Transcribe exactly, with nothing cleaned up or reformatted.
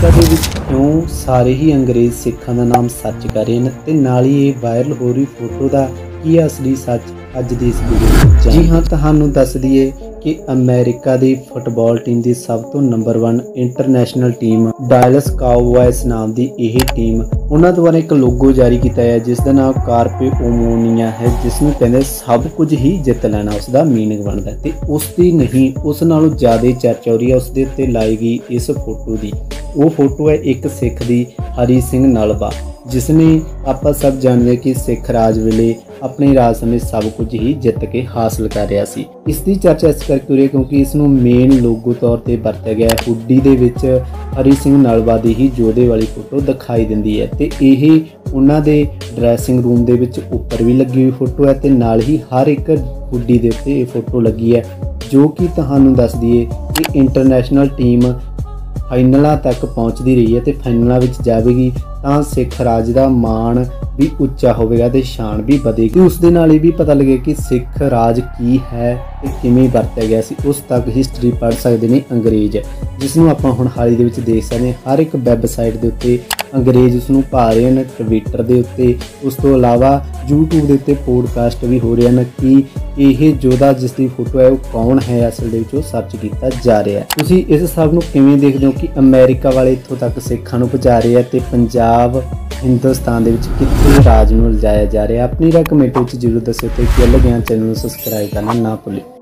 America दे विच क्यों सारे ही अंग्रेज़ सिखां दा नाम सर्च कर रहे हैं ते नाल ही ये वायरल हो रही फोटो का की असली सच अज दी इस वीडियो। जी हाँ, तुहानूं दस दईए कि अमेरिका की फुटबॉल टीम की सब तो number one international team Dallas Cowboys नाम की यह टीम उन्होंने द्वारा एक लोगो जारी किया है जिसका नाम कार्पे ओमोनिया है, जिसनों कहते सब कुछ ही जित लेना उसका मीनिंग बनता है। तो उसकी नहीं उस नालों ज़्यादा चर्चा हो रही है उसके उत्ते लाई गई इस फोटो की। वो फोटो है एक सिख की हरी सिंह नलवा, जिसने आप सब जानते कि सिख राज वेले अपने राज समय सब कुछ ही जित के हासिल कर रहा सी। इसकी चर्चा इस करके हो रही है क्योंकि इसनों मेन लोगो तौर पर वरत्या गया है। हुड्डी दे विच हरी सिंह नलवा की ही जोधे वाली फोटो दिखाई दिंदी है ते यह उन्हां दे ड्रैसिंग रूम दे विच उपर भी लगी हुई फोटो है ते नाल ही हर एक हुड्डी दे उत्ते ये फोटो लगी है, जो कि तुहानूं दस दईए कि इंटरनैशनल टीम फाइनलों तक पहुँचती रही है तो फाइनलों में जाएगी तो सिख राज का मान भी उच्चा होगा तो शान भी बढ़ेगी। उस दे नाल भी पता लगे कि सिख राज की है तो किमें वरत्या गया सी, उस तक हिस्टरी पढ़ सकते हैं अंग्रेज़, जिसनों आप हुण हाल ही दे विच देख सकते हैं। हर एक वैबसाइट के उत्ते अंग्रेज़ उसनों पा रहे हैं, ट्विटर के उत्ते, उस तो इलावा यूट्यूब के उत्ते पॉडकास्ट भी हो रहे हैं कि यह जोधा जिसकी फोटो है वो कौन है, असल दे विच सर्च किया जा रहा है। तुसीं इस सब नूं किवें देखदे हो कि अमेरिका वाले इत्थों तक सिखां नूं पहुंचा रहे हैं तो पंजाब हिंदुस्तान दे विच कित्थे राज नूं लिजाया जा रहा है। अपनी राय कमेंट में जरूर दस्सिओ ते चैनल नूं सबसक्राइब करना ना भुल्लिओ।